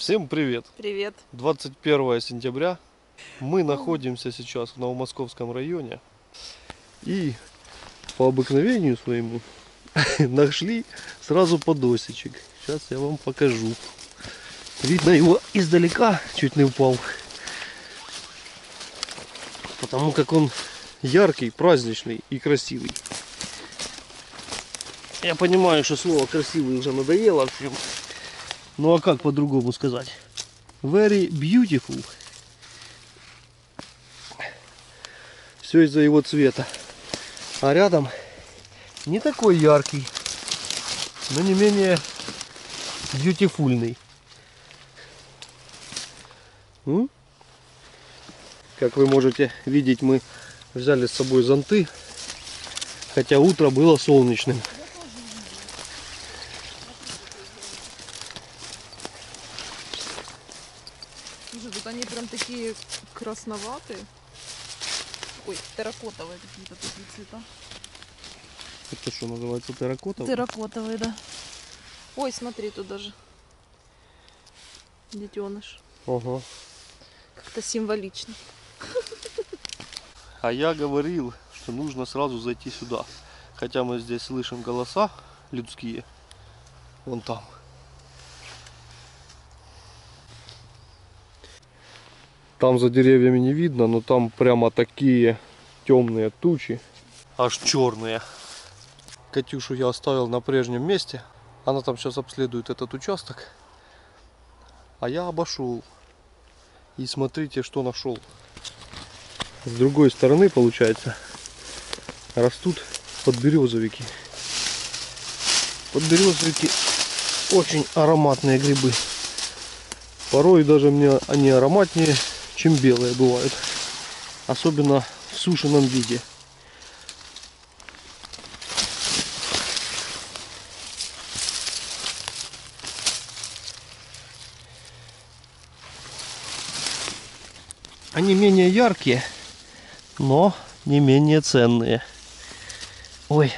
Всем привет! Привет. 21 сентября. Мы находимся сейчас в Новомосковском районе. И по обыкновению своему нашли сразу подосичек. Сейчас я вам покажу. Видно его издалека, чуть не упал. Потому как он яркий, праздничный и красивый. Я понимаю, что слово красивый уже надоело всем. Ну а как по-другому сказать? Very beautiful. Все из-за его цвета. А рядом не такой яркий, но не менее бьютифульный. Как вы можете видеть, мы взяли с собой зонты, хотя утро было солнечным. Слушай, тут они прям такие красноватые. Ой, терракотовые какие-то такие цвета. Это что называется, терракотовый? Терракотовые, да. Ой, смотри, тут даже детеныш. Ага. Как-то символично. А я говорил, что нужно сразу зайти сюда. Хотя мы здесь слышим голоса людские. Вон там. Там за деревьями не видно, но там прямо такие темные тучи. Аж черные. Катюшу я оставил на прежнем месте. Она там сейчас обследует этот участок. А я обошел. И смотрите, что нашел. С другой стороны, получается, растут подберезовики. Подберезовики очень ароматные грибы. Порой даже мне они ароматнее, чем белые бывают. Особенно в сушеном виде. Они менее яркие, но не менее ценные. Ой.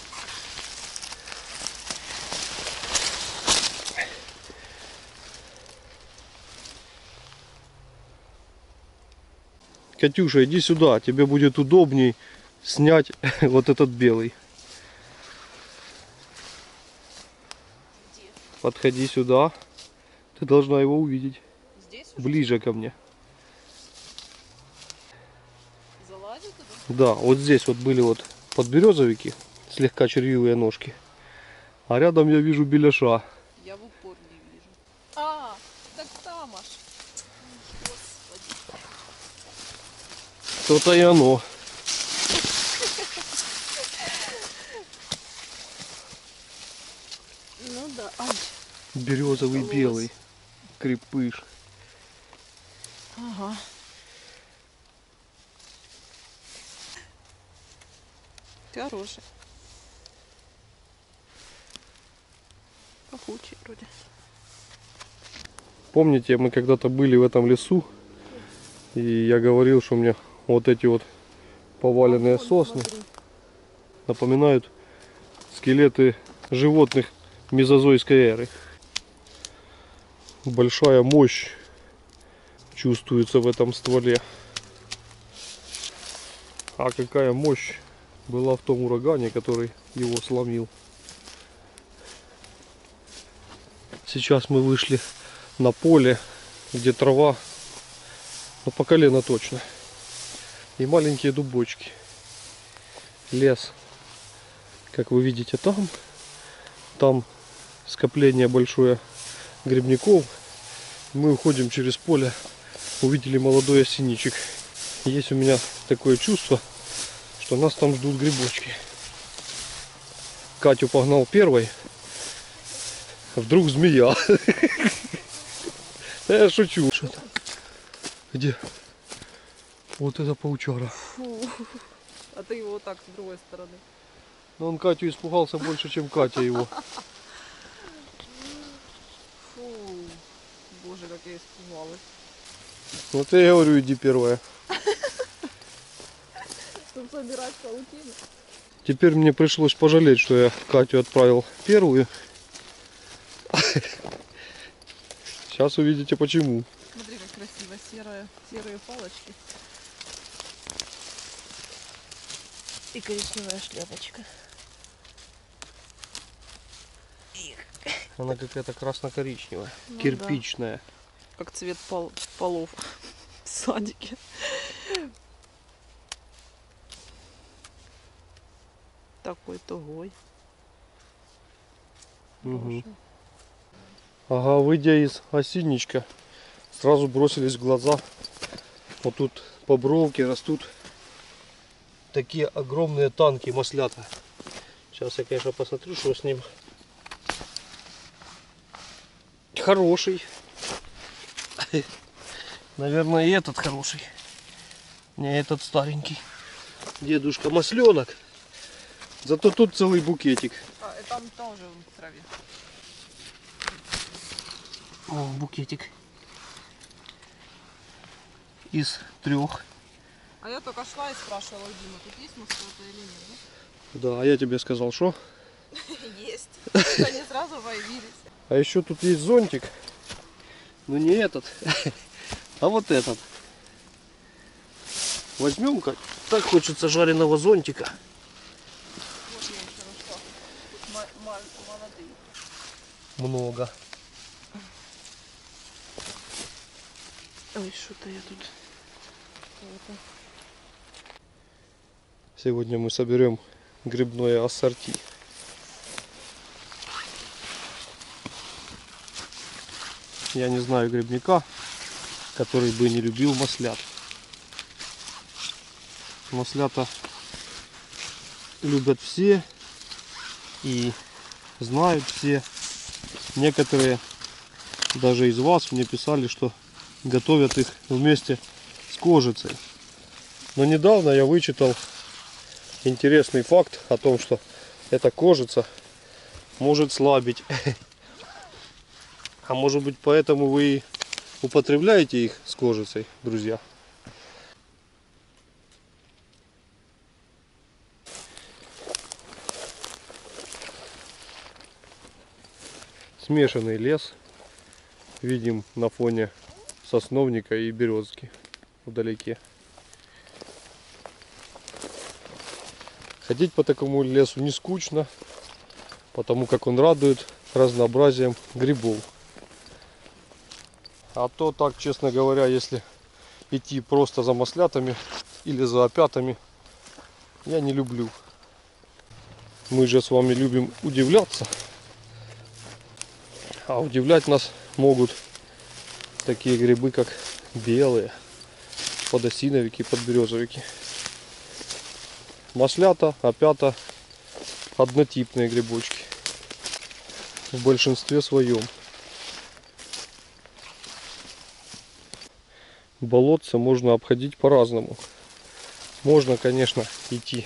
Катюша, иди сюда, тебе будет удобней снять вот этот белый. Подходи сюда. Ты должна его увидеть. Здесь Ближе ко мне. залазит туда? Да, вот здесь вот были вот подберезовики, слегка червивые ножки. А рядом я вижу беляша. Я в упор не вижу. А, так там аж. Господи. То-то и оно. Ну да, ай. Березовый Волос. белый. Крепыш. Ага. Хороший. Пахучий вроде. Помните, мы когда-то были в этом лесу, и я говорил, что мне вот эти вот поваленные сосны напоминают скелеты животных мезозойской эры. Большая мощь чувствуется в этом стволе. А какая мощь была в том урагане, который его сломил. Сейчас мы вышли на поле, где трава, ну, по колено точно. И маленькие дубочки. Лес, как вы видите, там скопление большое грибников. Мы уходим через поле, увидели молодой осинничек. Есть у меня такое чувство, что нас там ждут грибочки. Катю погнал первой. Вдруг змея. Я шучу. Что-то. Где? Вот это паучара. Фу. А ты его вот так с другой стороны. Но он Катю испугался больше, чем Катя его. Фу. Боже, как я испугалась. Вот я и говорю, иди первая. Чтобы собирать паутину. Теперь мне пришлось пожалеть, что я Катю отправил первую. Сейчас увидите почему. Смотри, как красиво, серые палочки. И коричневая шляпочка. Она какая-то красно-коричневая, Ну кирпичная. Да. Как цвет полов в садике. Такой тугой. Угу. Ага, выйдя из осинничка, сразу бросились в глаза. Вот тут по бровке растут такие огромные танки маслята. Сейчас я, конечно, посмотрю, что с ним. Хороший. Наверное, и этот хороший. Не этот старенький. Дедушка масленок. Зато тут целый букетик. А, и там тоже в траве. О, букетик. Из 3. А я только шла и спрашивала у Димы, тут есть маслята или нет, Да, а я тебе сказал, что? да? Есть. Они сразу появились. А еще тут есть зонтик. Но не этот, а вот этот. Возьмем-ка. Так хочется жареного зонтика. Вот я еще нашла. Тут молодые. Много. Ой, что-то я тут... Сегодня мы соберем грибное ассорти. Я не знаю грибника, который бы не любил маслят. Маслята любят все и знают все. Некоторые даже из вас мне писали, что готовят их вместе с кожицей. Но недавно я вычитал интересный факт о том, что эта кожица может слабить. А может быть, поэтому вы употребляете их с кожицей, друзья? Смешанный лес. Видим на фоне сосновника и березки вдалеке. Ходить по такому лесу не скучно, потому как он радует разнообразием грибов. А то так, честно говоря, если идти просто за маслятами или за опятами, я не люблю. Мы же с вами любим удивляться. А удивлять нас могут такие грибы, как белые, подосиновики, подберезовики. Маслята, опята — однотипные грибочки в большинстве своем. Болотце можно обходить по-разному. Можно, конечно, идти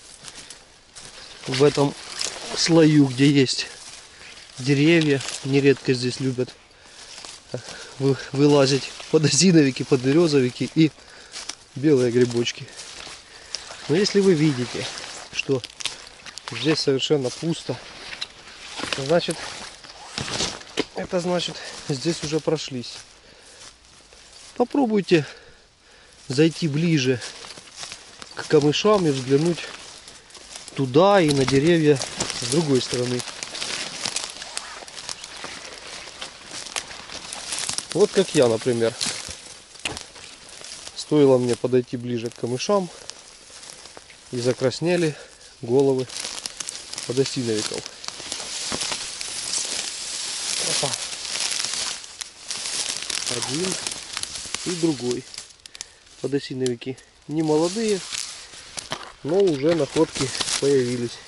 в этом слою, где есть деревья. Нередко здесь любят вылазить подосиновики, подберезовики и белые грибочки. Но если вы видите, что здесь совершенно пусто, значит, это значит, здесь уже прошлись. Попробуйте зайти ближе к камышам и взглянуть туда и на деревья с другой стороны. Вот как я, например. Стоило мне подойти ближе к камышам, и закраснели головы подосиновиков. Опа. Один и другой. Подосиновики не молодые, но уже находки появились.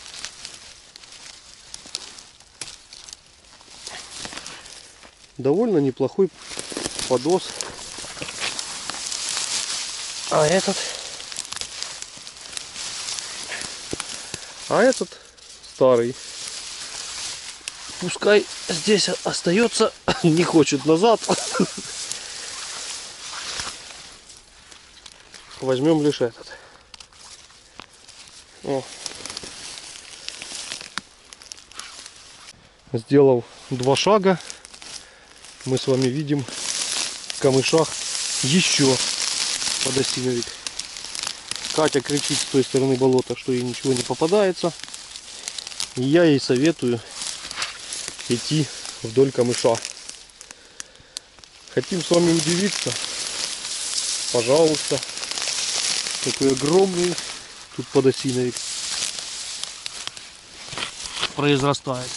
Довольно неплохой подос. А этот старый. Пускай здесь остается, не хочет назад. Возьмем лишь этот. О. Сделав 2 шага, мы с вами видим в камышах еще подосиновик. Катя кричит с той стороны болота, что ей ничего не попадается. И я ей советую идти вдоль камыша. Хотим с вами удивиться? Пожалуйста. Такой огромный тут подосиновик произрастает.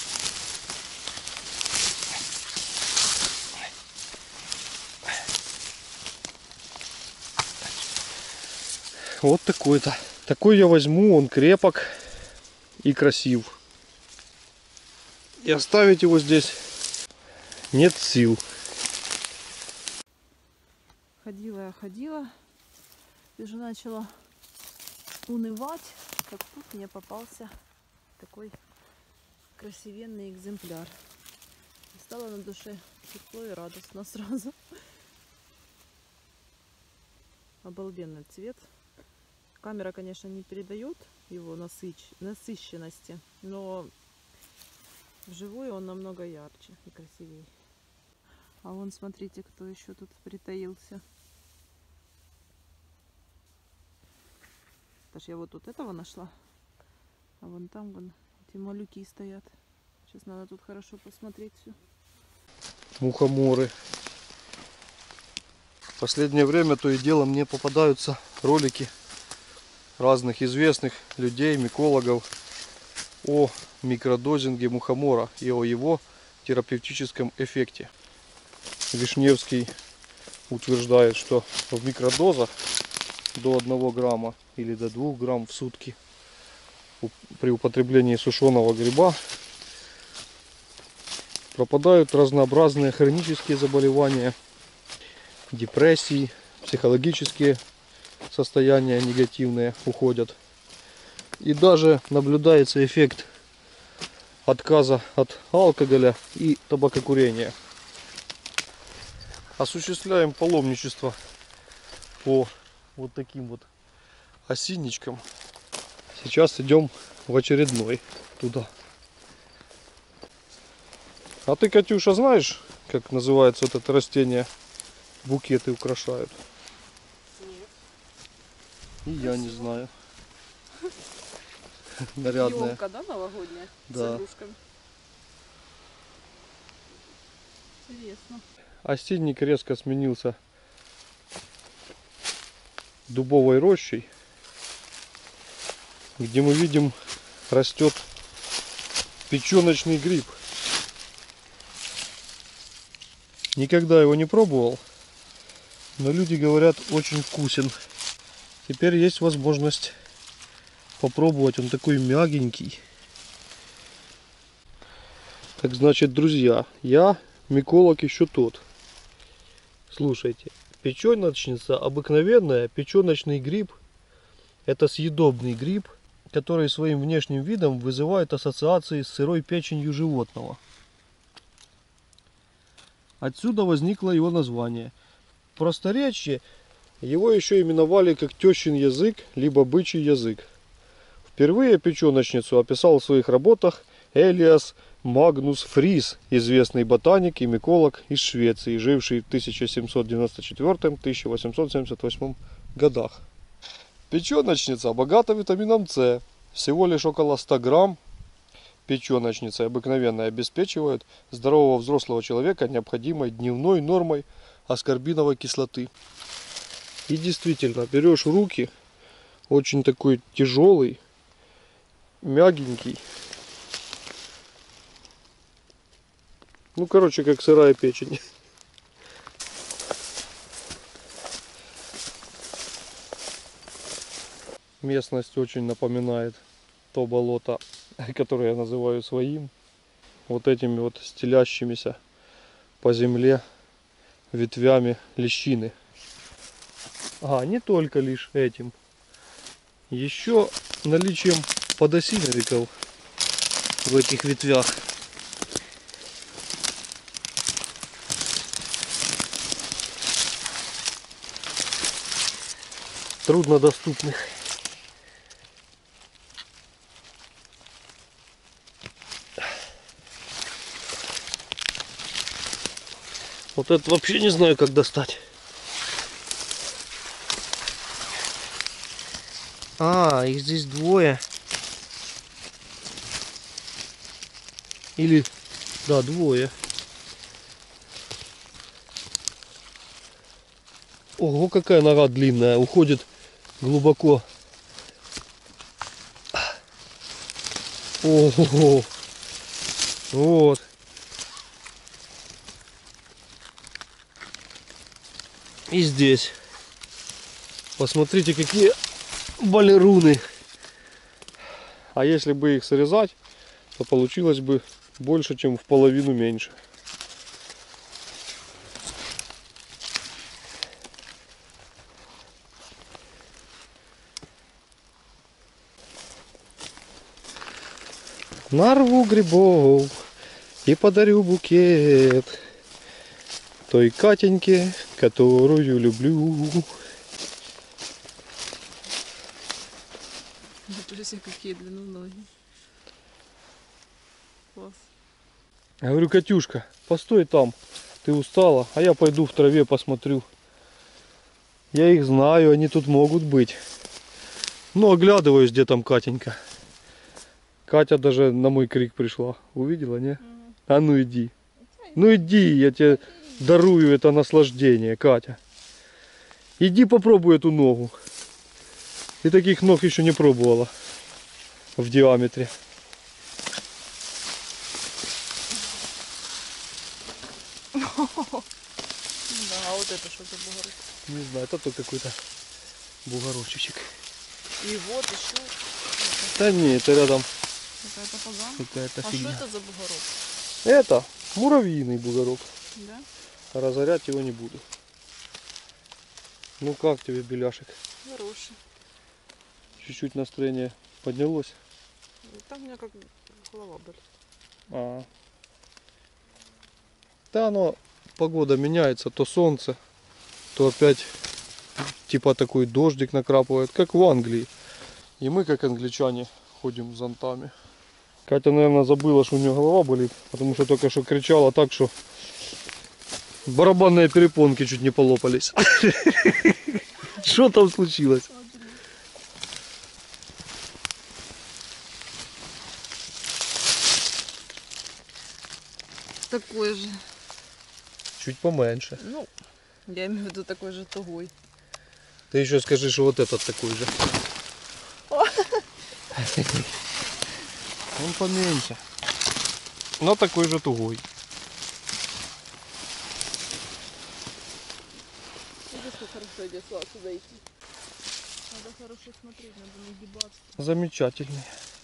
Вот такой-то. Такой я возьму, он крепок и красив. И оставить его здесь нет сил. Ходила я, ходила. И уже начала унывать, как тут мне попался такой красивенный экземпляр. И стало на душе тепло и радостно сразу. Обалденный цвет. Камера, конечно, не передает его насыщенности, но вживую он намного ярче и красивее. А вон, смотрите, кто еще тут притаился. Даже я вот тут этого нашла. А вон там вон эти малюки стоят. Сейчас надо тут хорошо посмотреть все. Мухоморы. В последнее время то и дело мне попадаются ролики разных известных людей, микологов о микродозинге мухомора и о его терапевтическом эффекте. Вишневский утверждает, что в микродозах до 1 грамма или до 2 грамм в сутки при употреблении сушеного гриба пропадают разнообразные хронические заболевания, депрессии, психологические состояния негативные уходят. И даже наблюдается эффект отказа от алкоголя и табакокурения. Осуществляем паломничество по вот таким вот осинничкам. Сейчас идем в очередной туда. А ты, Катюша, знаешь, как называется вот это растение? Букеты украшают. И я не знаю. Нарядная. Ёлка, да, новогодняя? Да. С игрушками. Интересно. Осинник резко сменился дубовой рощей, где мы видим растет печеночный гриб. Никогда его не пробовал, но люди говорят, очень вкусен. Теперь есть возможность попробовать, он такой мягенький. Так значит, друзья, я миколог еще тот. Слушайте, печеночница обыкновенная, печеночный гриб, это съедобный гриб, который своим внешним видом вызывает ассоциации с сырой печенью животного. Отсюда возникло его название. В просторечии его еще именовали как тещин язык, либо бычий язык. Впервые печеночницу описал в своих работах Элиас Магнус Фрис, известный ботаник и миколог из Швеции, живший в 1794-1878 годах. Печеночница богата витамином С. Всего лишь около 100 грамм печеночницы обыкновенно обеспечивают здорового взрослого человека необходимой дневной нормой аскорбиновой кислоты. И действительно, берешь в руки, очень такой тяжелый, мягенький. Ну, короче, как сырая печень. Местность очень напоминает то болото, которое я называю своим. Вот этими вот стелящимися по земле ветвями лещины. А, не только лишь этим. Еще наличием подосиновиков в этих ветвях. Труднодоступных. Вот это вообще не знаю, как достать. А, их здесь двое. Или, да, двое. Ого, какая нога длинная, уходит глубоко. Ого, вот. И здесь. Посмотрите, какие балеруны. А если бы их срезать, то получилось бы больше, чем в половину меньше. Нарву грибов и подарю букет той Катеньке, которую люблю. Смотрите, какие длинноногие. Класс. Я говорю, Катюшка, постой там, ты устала, а я пойду в траве посмотрю. Я их знаю, они тут могут быть. Ну, оглядываюсь, где там Катенька. Катя даже на мой крик пришла. Увидела, не? А ну иди. Ну иди, я тебе дарую это наслаждение, Катя. Иди попробуй эту ногу. Ты таких ног еще не пробовала в диаметре. Да, а вот это что за бугорок? Не знаю, это то какой-то бугорочек. И вот еще Да не, это рядом какая-то погана. какая-то А фигня. что это за бугорок? Это муравьиный бугорок. Да? Разорять его не буду. Ну как тебе, беляшек? Хороший. Чуть-чуть настроение поднялось. Там у меня как голова болит. А. Да, оно, погода меняется, то солнце, то опять типа такой дождик накрапывает, как в Англии. И мы, как англичане, ходим с зонтами. Катя, наверное, забыла, что у нее голова болит, потому что только что кричала так, что барабанные перепонки чуть не полопались. Что там случилось? Такой же. Чуть поменьше. Ну, я имею в виду такой же тугой. Ты еще скажи, что вот этот такой же. Он поменьше. Но такой же тугой. Видишь, как хорошо идет сюда идти. Надо хорошо смотреть, надо нагибаться. Замечательные.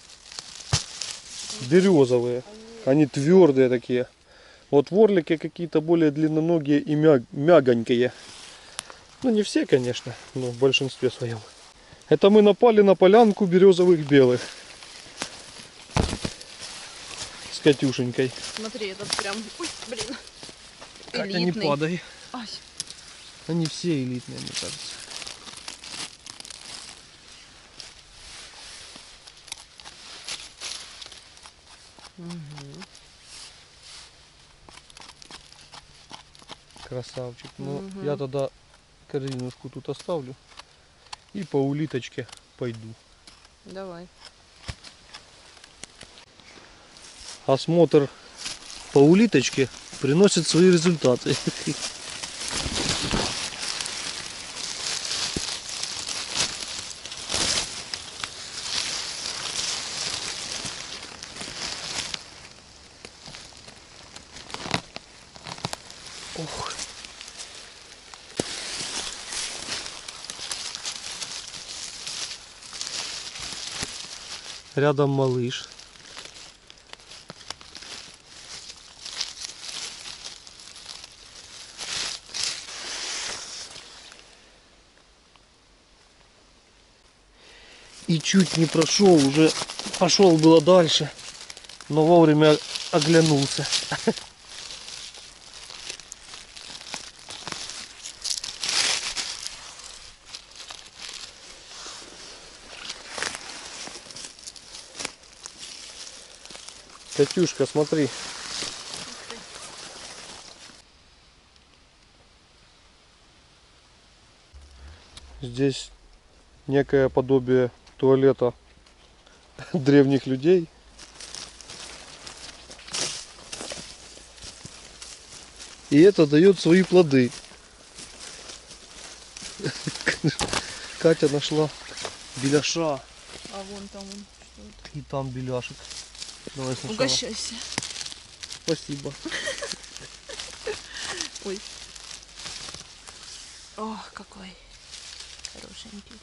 Березовые. Они твердые такие. Вот ворлики какие-то более длинноногие и мягонькие. Ну не все, конечно, но в большинстве своем. Это мы напали на полянку березовых белых. С Катюшенькой. Смотри, этот прям, ой, блин, Катя, не элитный. падай. Ай. Они все элитные, мне кажется. Красавчик. Ну, я тогда корзинушку тут оставлю. И по улиточке пойду. Давай. Осмотр по улиточке приносит свои результаты. Ох. Рядом малыш. И чуть не прошел, уже пошел было дальше, но вовремя оглянулся. Катюшка, смотри. Здесь некое подобие туалета древних людей. И это дает свои плоды. Катя нашла беляша. А вон там он. Что это? И там беляшек. Давай сначала. Угощайся. Спасибо. Ой. Ох, какой хорошенький.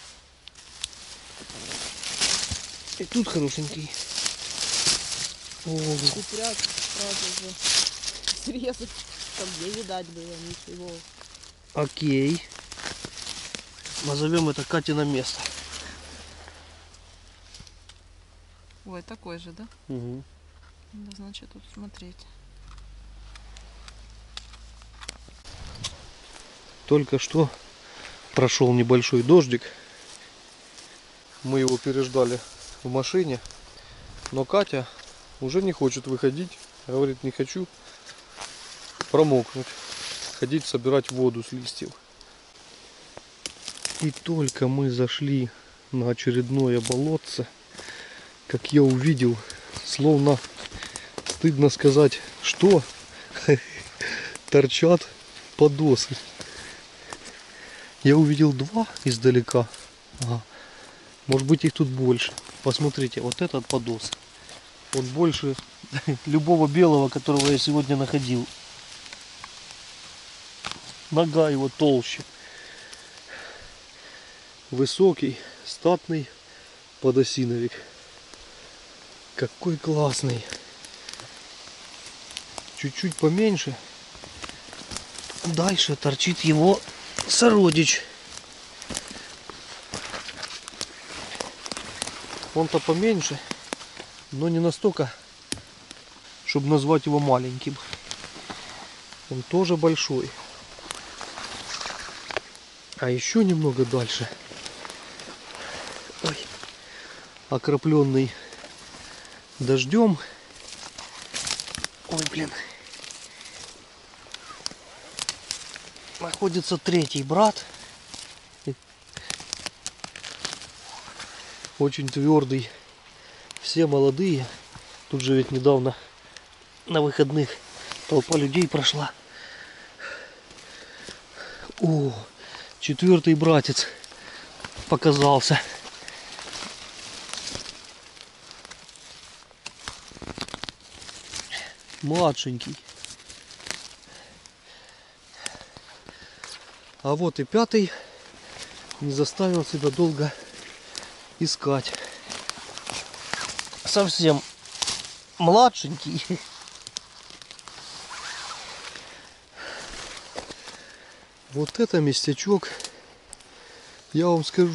И тут хорошенький. О, Купряк сразу же срезать, чтобы не видать было ничего. окей. Назовем это Катино место. Ой, такой же, да? Угу. Да, значит, тут смотреть. Только что прошел небольшой дождик. Мы его переждали в машине. Но Катя уже не хочет выходить. Говорит, не хочу промокнуть. Ходить собирать воду с листьев. И только мы зашли на очередное болотце, как я увидел, словно стыдно сказать, что торчат подосы. Я увидел два издалека. Ага. Может быть, их тут больше. Посмотрите, вот этот подос. Он больше любого белого, которого я сегодня находил. Нога его толще. Высокий, статный подосиновик. Какой классный. Чуть-чуть поменьше. Дальше торчит его сородич. Он-то поменьше, но не настолько, чтобы назвать его маленьким. Он тоже большой. А еще немного дальше. Ой, окропленный дождем. Ой, блин. Находится третий брат. Очень твердый. Все молодые. Тут же ведь недавно на выходных толпа людей прошла. О, четвертый братец показался. Младшенький. А вот и пятый не заставил себя долго искать. Совсем младшенький. Вот это местечок, я вам скажу,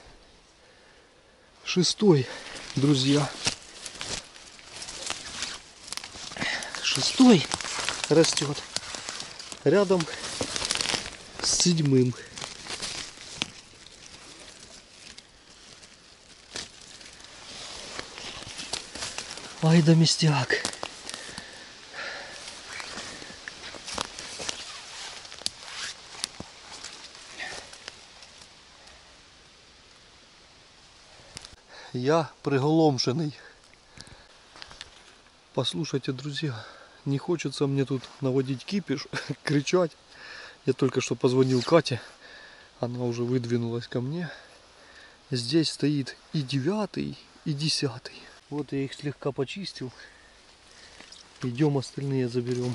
шестой, друзья. Шестой растет рядом с седьмым. Ай да местяк. Я приголомшенный. Послушайте, друзья, не хочется мне тут наводить кипиш, кричать. Я только что позвонил Кате, она уже выдвинулась ко мне. Здесь стоит и 9, и 10. Вот я их слегка почистил. Идем остальные заберем.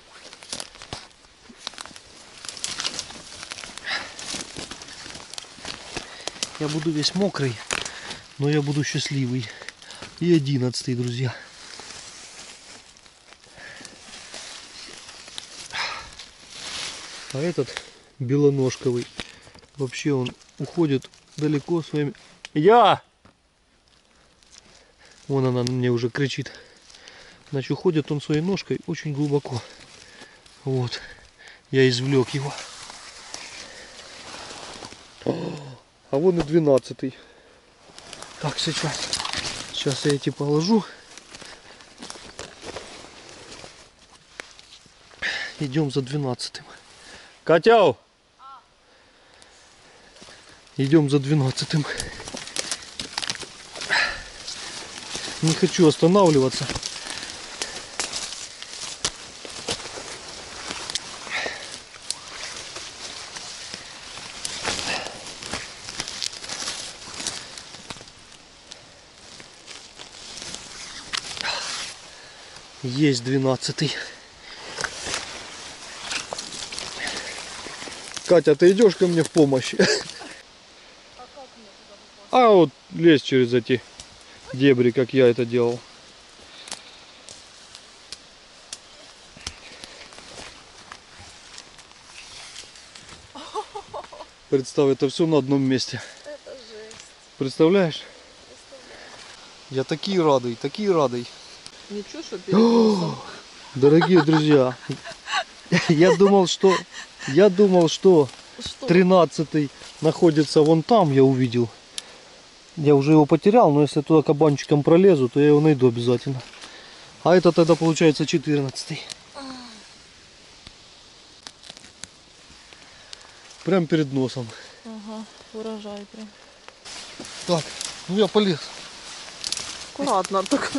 Я буду весь мокрый, но я буду счастливый. И 11, друзья. А этот белоножковый, вообще он уходит далеко своими... Вон она мне уже кричит. Значит, уходит он своей ножкой очень глубоко. Вот. Я извлек его. А вон и 12. Так, сейчас я эти положу. Идем за 12. Катяу! Идем за 12-м. Не хочу останавливаться. Есть 12-й. Катя, ты идешь ко мне в помощь? А вот лезь через эти дебри, как я это делал. Представь, это все на одном месте. Это жесть. Представляешь? Я такие радый, такие радый. Ничего, что перед носом. Дорогие друзья, я думал, что Что? 13-й находится вон там, я увидел. Я уже его потерял, но если туда кабанчиком пролезу, то я его найду обязательно. А это тогда получается 14-й. Прям перед носом. Ага, урожай прям. Так, ну я полез. Аккуратно только.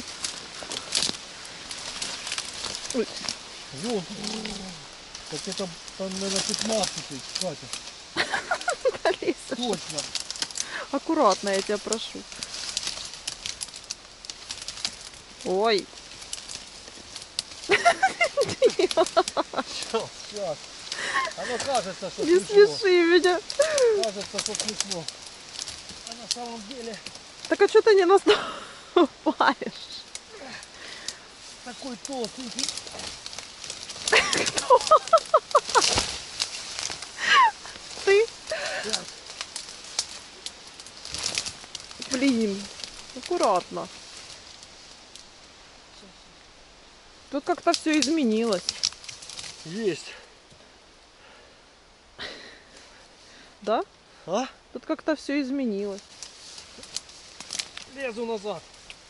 Ой. Вот. Так это, там, наверное, 15-й, Катя. Полез. Точно. Аккуратно, я тебя прошу. Ой. Сейчас. Оно кажется, что Не смешно. смеши меня. Кажется, что смешно. А на самом деле Так а что ты не наступаешь? такой толстенький. Ты? Блин, аккуратно. Тут как-то все изменилось. Есть. Да? А? Тут как-то все изменилось. Лезу назад.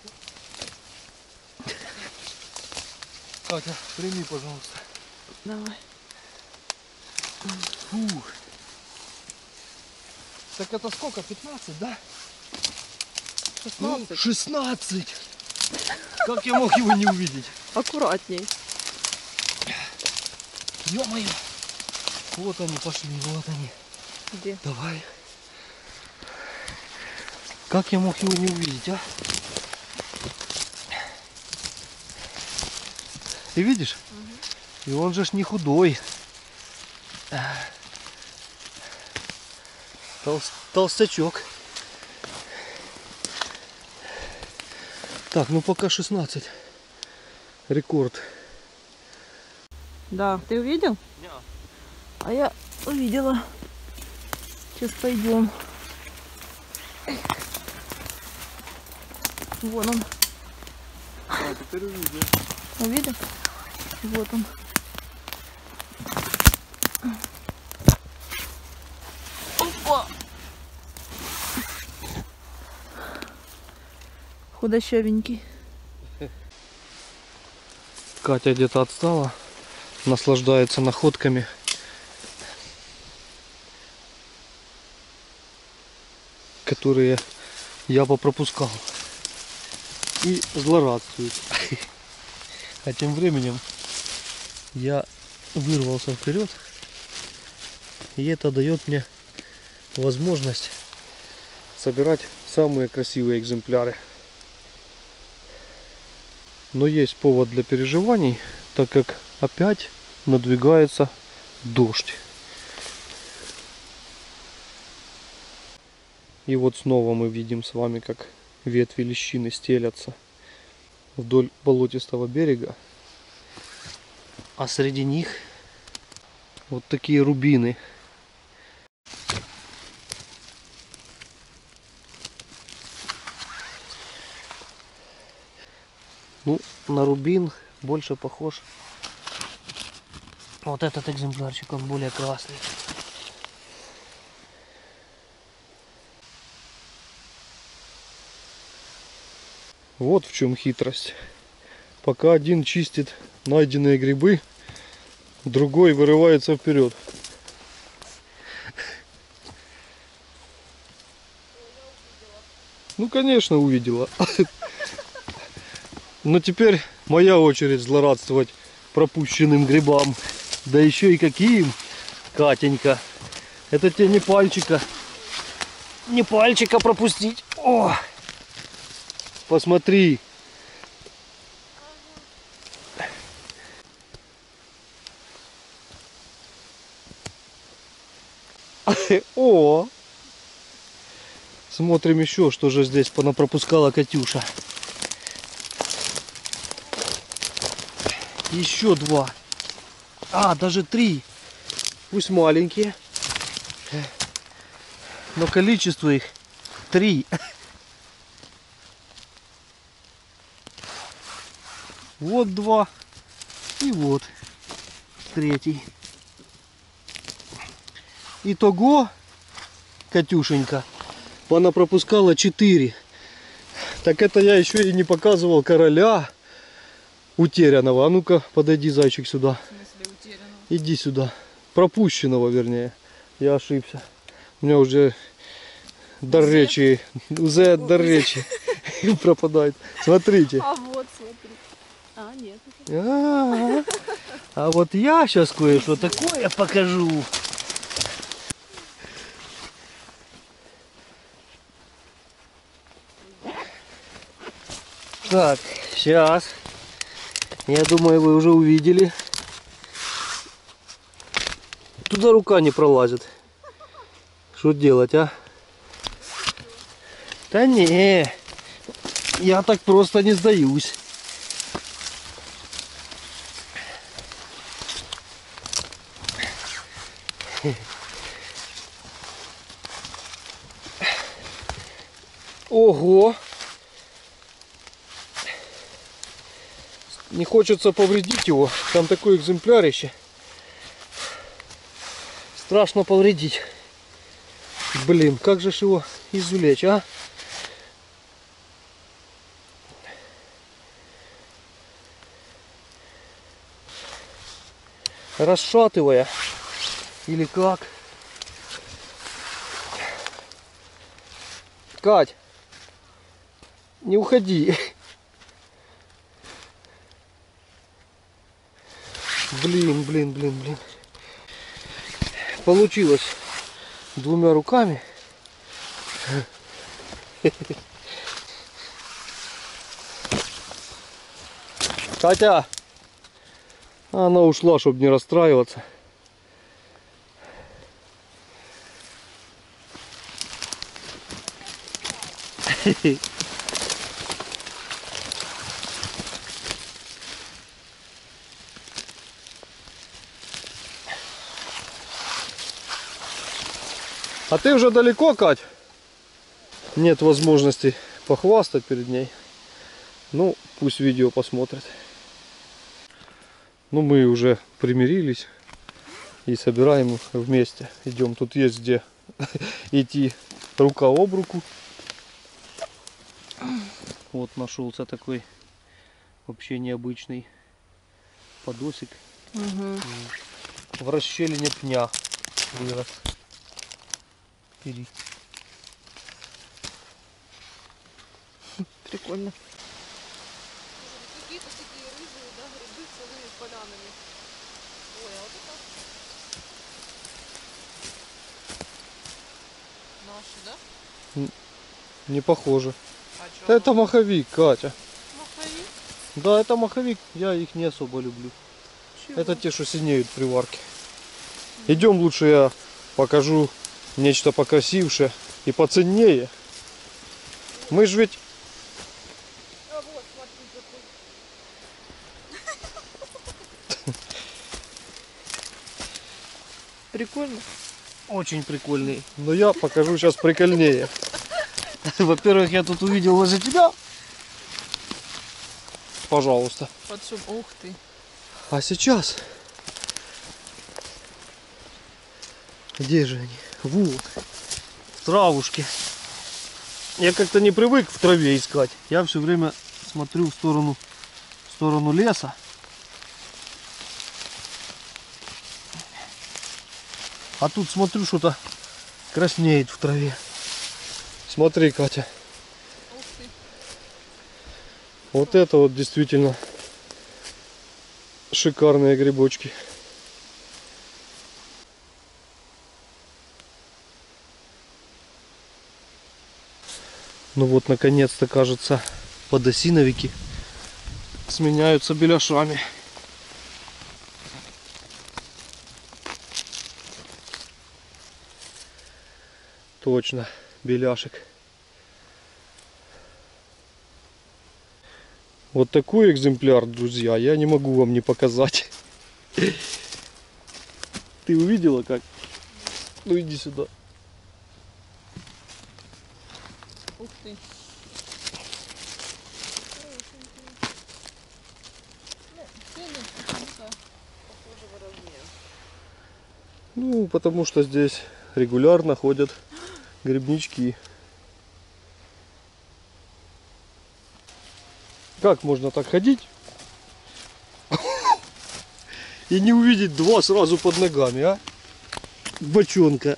Катя, прими, пожалуйста. Давай. Фух. Так это сколько? 15, да? 16. 16! Как я мог его не увидеть? Аккуратней. Ё-моё! Вот они пошли, вот они. Где? Давай. Как я мог его не увидеть, а? Ты видишь? И он же ж не худой. Толстячок. Так, ну пока 16. Рекорд. Да, ты увидел? Нет. А я увидела. Сейчас пойдем. Вон он. А, теперь увидел. Увидел? Вот он. Опа! Худощавенький. Катя где-то отстала. Наслаждается находками. Которые я попропускал. И злорадствует. А тем временем я вырвался вперед. И это дает мне возможность собирать самые красивые экземпляры. Но есть повод для переживаний, так как опять надвигается дождь. И вот снова мы видим с вами, как ветви лещины стелятся вдоль болотистого берега. А среди них вот такие рубины. Ну, на рубин больше похож вот этот экземплярчик, он более красный. Вот в чем хитрость. Пока один чистит найденные грибы, другой вырывается вперед. Ну, конечно, увидела. Но теперь моя очередь злорадствовать пропущенным грибам. Да еще и каким, Катенька. Это тебе не пальчика. Не пальчика пропустить. О! Посмотри. О! Смотрим еще, что же здесь понапропускала Катюша. Еще 2. А, даже 3. Пусть маленькие. Но количество их 3. Вот 2. И вот 3. Итого, Катюшенька, она пропускала 4. Так это я еще и не показывал короля утерянного. А ну-ка, подойди, зайчик, сюда. В смысле утерянного? Иди сюда. Пропущенного, вернее. Я ошибся. У меня уже дар речи, уже дар речи пропадает. Смотрите. А вот, смотри. А, нет. А вот я сейчас кое-что такое покажу. Так, сейчас. Я думаю, вы уже увидели. Туда рука не пролазит. Что делать, а? Да не, я так просто не сдаюсь. Ого! Не хочется повредить его. Там такое экземплярище. Страшно повредить. Блин, как же ж его извлечь, а? Расшатывая. Или как? Кать, не уходи. Блин. Получилось 2 руками. Катя! Она ушла, чтобы не расстраиваться. А ты уже далеко, Кать? Нет возможности похвастать перед ней. Ну, пусть видео посмотрит. Ну, мы уже примирились и собираем вместе. Идем. Тут есть где идти рука об руку. Вот нашелся такой вообще необычный подосик. Угу. В расщелине пня вырос. Бери. Прикольно. Какие-то такие рыжие, да, грибы целыми полянами. Ой, а вот это наши, да? Не похоже. А что? Да это маховик, Катя. Маховик? Да, это маховик. Я их не особо люблю. Чего? Это те, что синеют при варке. Идем, лучше я покажу нечто покрасивше и поценнее. Мы же ведь... А вот, смотри, какой. Прикольно. Очень прикольный. Но я покажу сейчас прикольнее. Во-первых, я тут увидел возле тебя. Пожалуйста. Подшум. Ух ты. А сейчас... Где же они? Вот. В травушке. Я как-то не привык в траве искать. Я все время смотрю в сторону леса. А тут смотрю, что-то краснеет в траве. Смотри, Катя. Вот это вот действительно шикарные грибочки. Ну вот, наконец-то, кажется, подосиновики сменяются беляшами. Точно, беляшек. Вот такой экземпляр, друзья, я не могу вам не показать. Ты увидела как? Ну иди сюда. Ух ты. Ну, цены почему-то похожего размера. Ну, потому что здесь регулярно ходят грибнички. Как можно так ходить и не увидеть два сразу под ногами, а? Бочонка.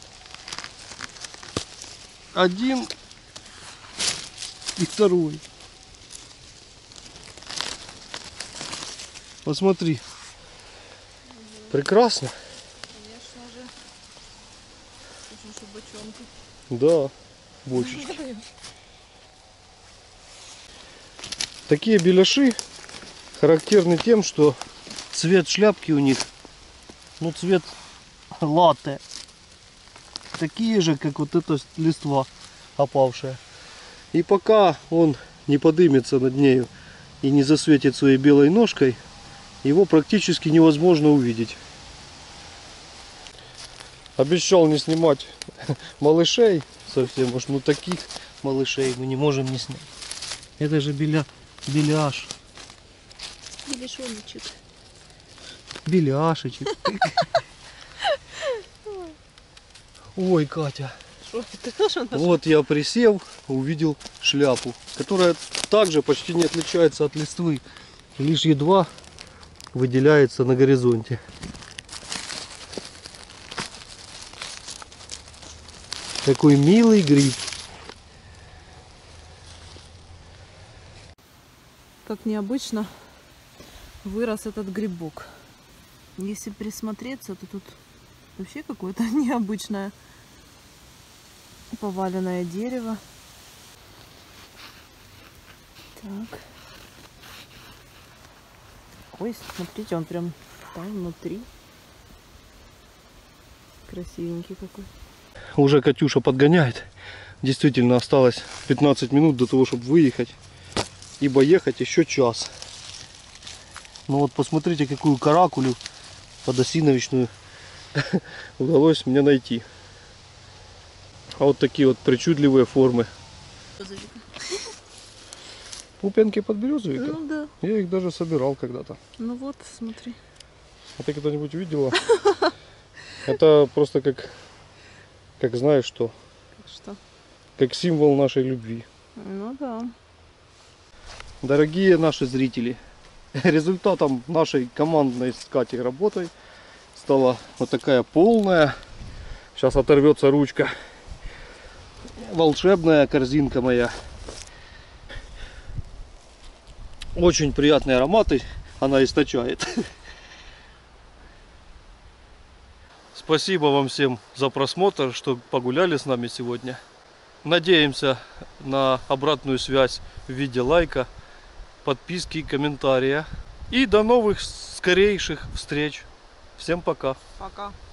Один и второй. Посмотри. Прекрасно. Конечно же. Слушай, что бочонки. Да, бочечки. Такие беляши характерны тем, что цвет шляпки у них, ну, цвет латте. Такие же, как вот эта листва опавшая. И пока он не подымется над нею и не засветит своей белой ножкой, его практически невозможно увидеть. Обещал не снимать малышей совсем уж, ну таких малышей мы не можем не снять. Это же беляш. Беляшоночек. Беляшечек. Ой, Катя. Что, ты тоже наш? Вот я присел, увидел шляпу, которая также почти не отличается от листвы. Лишь едва выделяется на горизонте. Такой милый гриб. Как необычно вырос этот грибок. Если присмотреться, то тут вообще какое-то необычное поваленное дерево. Так. Ой, смотрите, он прям там внутри. Красивенький какой. Уже Катюша подгоняет. Действительно осталось 15 минут до того, чтобы выехать. Ибо ехать еще час. Ну вот посмотрите, какую каракулю подосиновичную удалось мне найти. А вот такие вот причудливые формы. Пупенки подберезовика? Ну да. Я их даже собирал когда-то. Ну вот, смотри. А ты когда-нибудь видела? Это просто как знаешь что? Что? Как символ нашей любви. Ну да. Дорогие наши зрители, результатом нашей командной с Катей работы стала вот такая полная, сейчас оторвется ручка, волшебная корзинка моя. Очень приятные ароматы она источает. Спасибо вам всем за просмотр, что погуляли с нами сегодня. Надеемся на обратную связь в виде лайка, подписки, комментария. И до новых скорейших встреч. Всем пока. Пока.